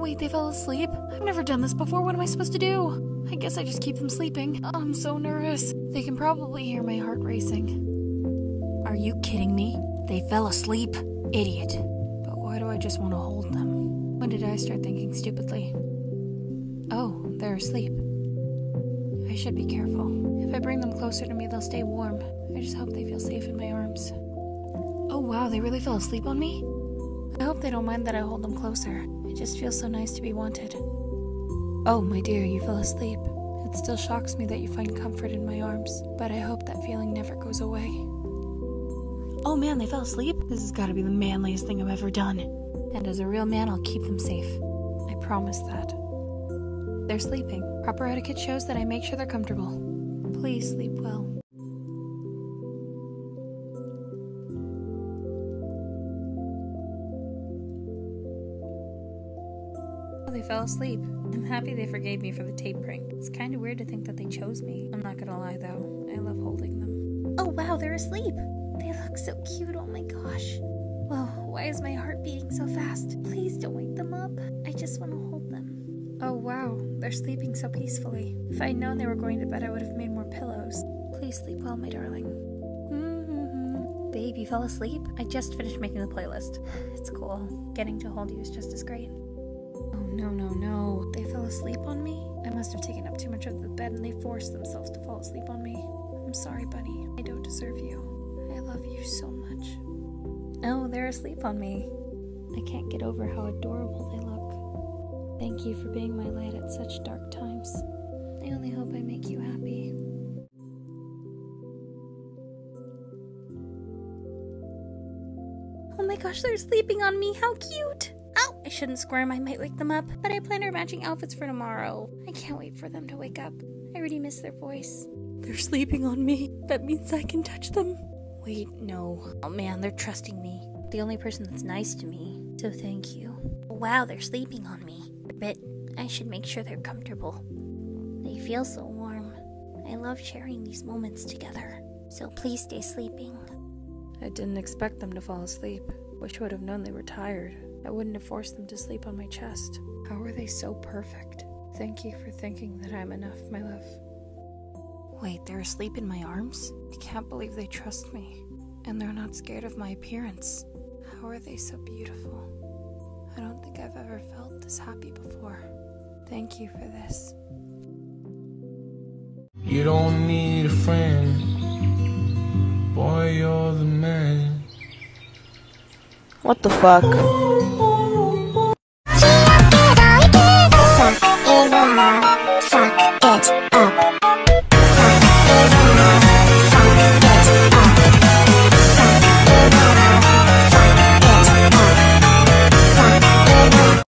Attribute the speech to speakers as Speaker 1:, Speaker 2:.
Speaker 1: wait, they fell asleep? I've never done this before. What am I supposed to do? I guess I just keep them sleeping. Oh, I'm so nervous. They can probably hear my heart racing. Are you kidding me? They fell asleep? Idiot. But why do I just want to hold them? When did I start thinking stupidly? Oh, they're asleep. I should be careful. If I bring them closer to me, they'll stay warm. I just hope they feel safe in my arms. Oh wow, they really fell asleep on me? I hope they don't mind that I hold them closer. It just feels so nice to be wanted. Oh, my dear, you fell asleep. It still shocks me that you find comfort in my arms, but I hope that feeling never goes away. Oh man, they fell asleep? This has got to be the manliest thing I've ever done. And as a real man, I'll keep them safe. I promise that. They're sleeping. Proper etiquette shows that I make sure they're comfortable. Please sleep well. They fell asleep. I'm happy they forgave me for the tape prank. It's kind of weird to think that they chose me. I'm not gonna lie though, I love holding them. Oh wow, they're asleep! They look so cute, oh my gosh. Whoa, why is my heart beating so fast? Please don't wake them up. I just want to hold them. Oh wow, they're sleeping so peacefully. If I'd known they were going to bed, I would have made more pillows. Please sleep well, my darling. Babe, you fell asleep? I just finished making the playlist. It's cool. Getting to hold you is just as great. No. They fell asleep on me? I must have taken up too much of the bed and they forced themselves to fall asleep on me. I'm sorry, Bunny. I don't deserve you. I love you so much. Oh, they're asleep on me. I can't get over how adorable they look. Thank you for being my light at such dark times. I only hope I make you happy. Oh my gosh, they're sleeping on me. How cute! Ow! I shouldn't squirm. I might wake them up. But I planned our matching outfits for tomorrow. I can't wait for them to wake up. I already miss their voice. They're sleeping on me. That means I can touch them. Wait, no. Oh man, they're trusting me. The only person that's nice to me. So thank you. Wow, they're sleeping on me. But I should make sure they're comfortable. They feel so warm. I love sharing these moments together. So please stay sleeping. I didn't expect them to fall asleep. Wish I would have known they were tired. I wouldn't have forced them to sleep on my chest. How are they so perfect? Thank you for thinking that I'm enough, my love. Wait, they're asleep in my arms? I can't believe they trust me. And they're not scared of my appearance. How are they so beautiful? I don't think I've ever felt this happy before. Thank you for this.
Speaker 2: You don't need a friend. Boy, you're the man.
Speaker 3: What the fuck?
Speaker 4: Suck it up.